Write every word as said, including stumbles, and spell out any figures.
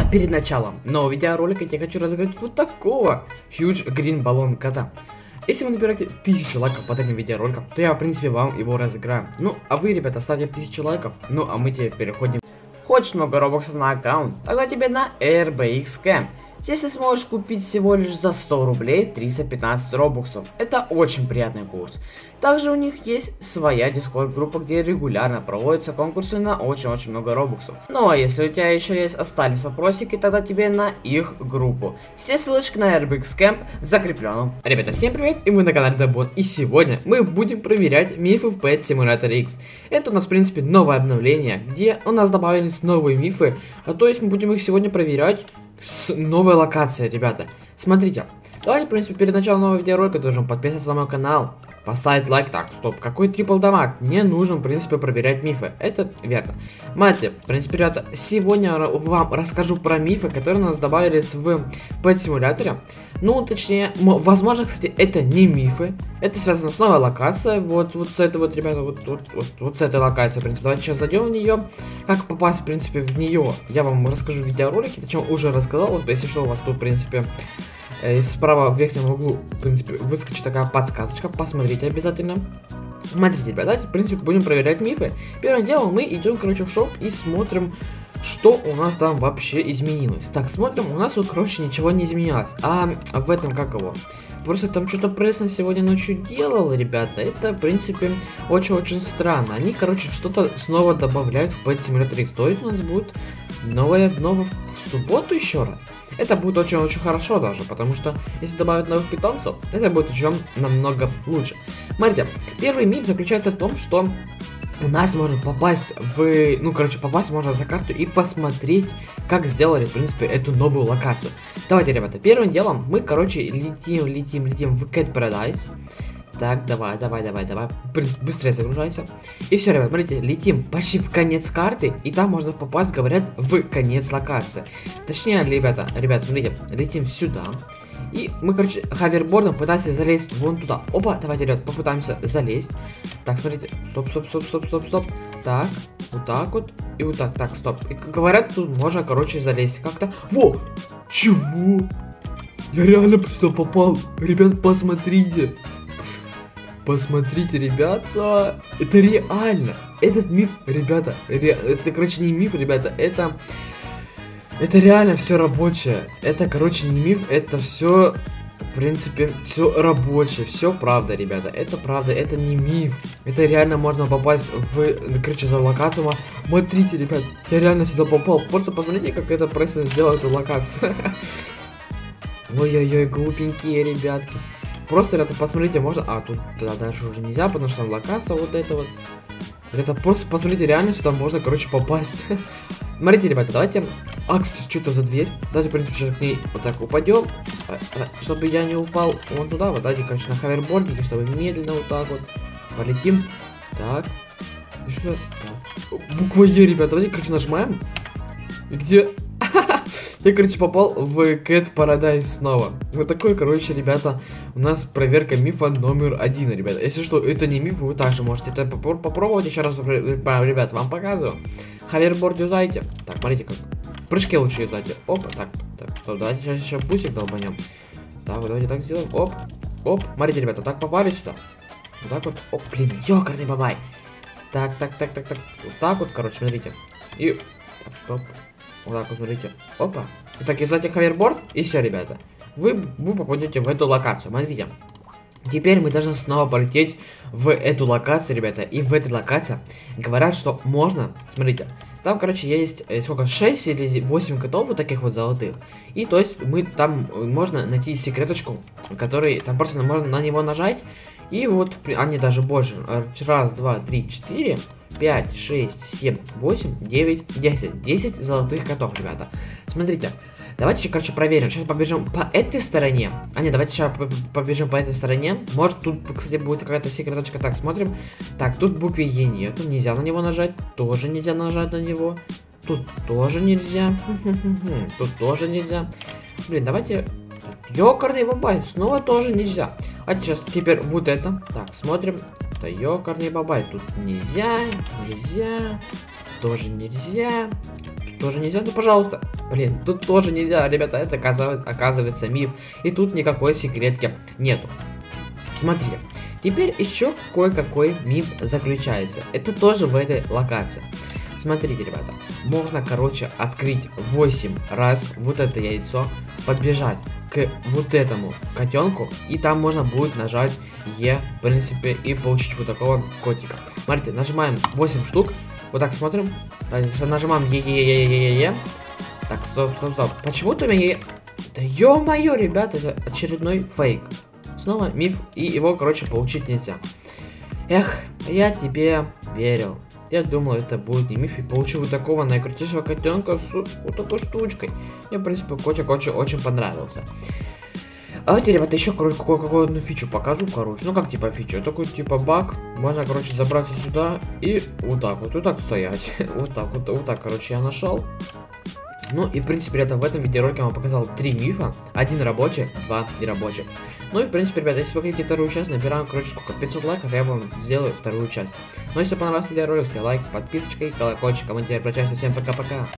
перед началом нового видеоролика я хочу разыграть вот такого Huge Green Balloon кота. Если вы набираете тысячу лайков под этим видеороликом, то я в принципе вам его разыграю. Ну, а вы, ребята, ставьте тысячу лайков. Ну, а мы теперь переходим. Хочешь много робоксов на аккаунт? Тогда тебе на эр би икс Camp. Здесь ты сможешь купить всего лишь за сто рублей триста пятнадцать робоксов. Это очень приятный курс. Также у них есть своя дискорд группа, где регулярно проводятся конкурсы на очень-очень много робоксов. Ну а если у тебя еще есть остались вопросики, тогда тебе на их группу. Все ссылочки на эр би икс Camp в закрепленном. Ребята, всем привет, и мы на канале Дабон. И сегодня мы будем проверять мифы в Pet Simulator X. Это у нас в принципе новое обновление, где у нас добавились новые мифы. А то есть мы будем их сегодня проверять с новой локацией, ребята. Смотрите, давайте, в принципе, перед началом нового видеоролика должен подписаться на мой канал, поставить лайк. Так, стоп, какой трипл дамаг? Мне нужно, в принципе, проверять мифы. Это верно. Смотрите, в принципе, ребята, сегодня я вам расскажу про мифы, которые у нас добавились в Pet Simulator. Ну, точнее, возможно, кстати, это не мифы. Это связано с новой локацией. Вот, вот с этой вот, ребята, вот, вот, вот, вот с этой локацией, в принципе. Давайте сейчас зайдем в нее. Как попасть, в принципе, в нее, я вам расскажу в видеоролике. Точнее, уже рассказал. Вот, если что, у вас тут, в принципе, э, справа в верхнем углу, в принципе, выскочит такая подсказочка. Посмотрите обязательно. Смотрите, ребята, давайте, в принципе, будем проверять мифы. Первым делом мы идем, короче, в шоп и смотрим, что у нас там вообще изменилось. Так, смотрим, у нас тут, короче, ничего не изменилось. А в этом, как его? Просто там что-то Пресно сегодня ночью делал, ребята. Это, в принципе, очень-очень странно. Они, короче, что-то снова добавляют в Pet Simulator X. То есть у нас будет новая обнова в субботу еще раз. Это будет очень-очень хорошо даже, потому что если добавить новых питомцев, это будет еще намного лучше. Смотрите, первый миф заключается в том, что у нас можно попасть в... Ну, короче, попасть можно за карту и посмотреть, как сделали, в принципе, эту новую локацию. Давайте, ребята, первым делом мы, короче, летим, летим, летим в Cat Paradise. Так, давай, давай, давай, давай. Быстрее загружайся. И все, ребят, смотрите, летим почти в конец карты. И там можно попасть, говорят, в конец локации. Точнее, ребята, ребята, смотрите, летим сюда. И мы, короче, хавербордом пытаемся залезть вон туда. Опа, давайте, ребят, попытаемся залезть. Так, смотрите, стоп, стоп, стоп, стоп, стоп, стоп. Так, вот так вот. И вот так, так, стоп. И, как говорят, тут можно, короче, залезть как-то. Во! Чего? Я реально сюда попал. Ребят, посмотрите. Посмотрите, ребята, это реально, этот миф, ребята, ре... это, короче, не миф, ребята, это, это реально все рабочее, это, короче, не миф, это все, в принципе, все рабочее, все правда, ребята, это правда, это не миф, это реально можно попасть в, короче, за локацию. Смотрите, ребят, я реально сюда попал, просто посмотрите, как это просто сделал эту локацию. Ой-ой-ой, глупенькие ребятки. Просто, ребята, посмотрите, можно... А, тут да, дальше уже нельзя, потому что там локация вот эта вот. Ребята, просто посмотрите, реально сюда можно, короче, попасть. Смотрите, ребята, давайте... А, кстати, что-то за дверь. Давайте, в принципе, сейчас к ней вот так упадем. Чтобы я не упал вон туда. Вот, давайте, короче, на хавербордике, чтобы медленно вот так вот полетим. Так. И что? Так. Буква Е, ребята, давайте, короче, нажимаем. И где... Я, короче, попал в Cat Paradise снова. Вот такой, короче, ребята, у нас проверка мифа номер один, ребята. Если что, это не миф, вы также можете это попро попробовать. Еще раз, ребят, вам показываю. Хаверборд юзайте. Так, смотрите, как в прыжке лучше юзайте. Оп, так, так, стоп, давайте сейчас еще бусик долбанем. Так, вот давайте так сделаем. Оп, оп, смотрите, ребята, так попали сюда. Вот так вот, оп, блин, ёкарный бабай. Так, так, так, так, так, вот так вот, короче, смотрите. И, так, стоп. Вот так вот, смотрите. Опа. Итак, юзайте хаверборд, и все, ребята. Вы, вы попадете в эту локацию. Смотрите. Теперь мы должны снова полететь в эту локацию, ребята. И в этой локации говорят, что можно... Смотрите. Там, короче, есть э, сколько? шесть или восемь котов вот таких вот золотых. И то есть мы там можно найти секреточку, который... Там просто можно на него нажать. И вот, они даже больше. Раз, два, три, четыре... пять, шесть, семь, восемь, девять, десять. десять золотых котов, ребята. Смотрите. Давайте, короче, проверим. Сейчас побежим по этой стороне. А, нет, давайте сейчас побежим по этой стороне. Может, тут, кстати, будет какая-то секреточка. Так, смотрим. Так, тут буквы Е нету. Нельзя на него нажать. Тоже нельзя нажать на него. Тут тоже нельзя. Тут тоже нельзя. Блин, давайте... Ёкарный бабай. Снова тоже нельзя. А сейчас теперь вот это. Так, смотрим. Да ёкарный бабай. Тут нельзя. Нельзя. Тоже нельзя. тоже нельзя, ну пожалуйста. Блин, тут тоже нельзя, ребята, это оказывается, оказывается миф. И тут никакой секретки нету. Смотрите, теперь еще кое-какой миф заключается. Это тоже в этой локации. Смотрите, ребята, можно, короче, открыть восемь раз вот это яйцо, подбежать к вот этому котенку, и там можно будет нажать Е, в принципе, и получить вот такого котика. Смотрите, нажимаем восемь штук, вот так смотрим, нажимаем Е-Е-Е-Е-Е-Е. Так, стоп, стоп, стоп, почему-то у меня... Да ё-моё, ребята, это очередной фейк. Снова миф, и его, короче, получить нельзя. Эх, я тебе верил. Я думал, это будет не миф, и получил вот такого наикрутейшего котенка с вот такой штучкой. Мне, в принципе, котик очень-очень понравился. А давайте, ребята, еще, короче, какую одну фичу покажу, короче. Ну, как типа фичу, такой типа баг. Можно, короче, забраться сюда и вот так вот, вот так стоять. Вот так вот, вот так, короче, я нашел. Ну и в принципе, ребята, в этом видеоролике я вам показал три мифа. Один рабочий, два нерабочих. Ну и в принципе, ребята, если вы хотите вторую часть, набираем, короче, сколько? пятьсот лайков, я вам сделаю вторую часть. Ну если понравился видеоролик, ставьте лайк, подписочка и колокольчик. А мы теперь прощаемся, всем пока-пока.